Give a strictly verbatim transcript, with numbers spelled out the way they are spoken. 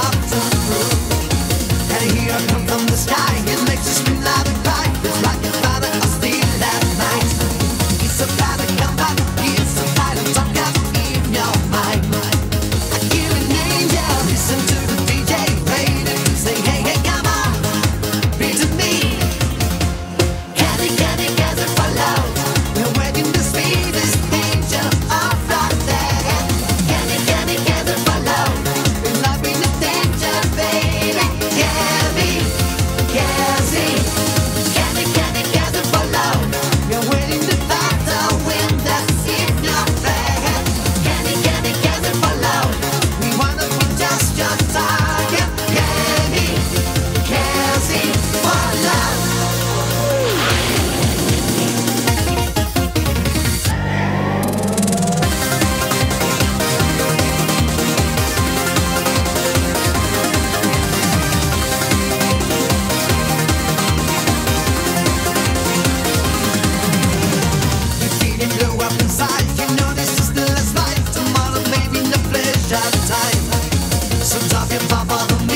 lot to prove. And here I come from the sky, it makes you scream loud and cry. It's like your father or steal that night. It's a battle come back, it's a fight of tomcat in your mind. I hear an angel, listen to the D J, ready to say hey, hey, come on, be to me. Candy, candy, kaze, follow. We're waiting the sweetest angel of the day. Candy, candy, kaze, follow. We're loving the danger, baby. Candy, kaze. Candy, candy, kaze, follow. We're waiting the battle when that's in your bed. Candy, candy, kaze, follow. We wanna be just your target. Candy, kaze, follow. You're feeling low up inside, you know this is the last life. Tomorrow maybe no pleasure time. So drop your pop on the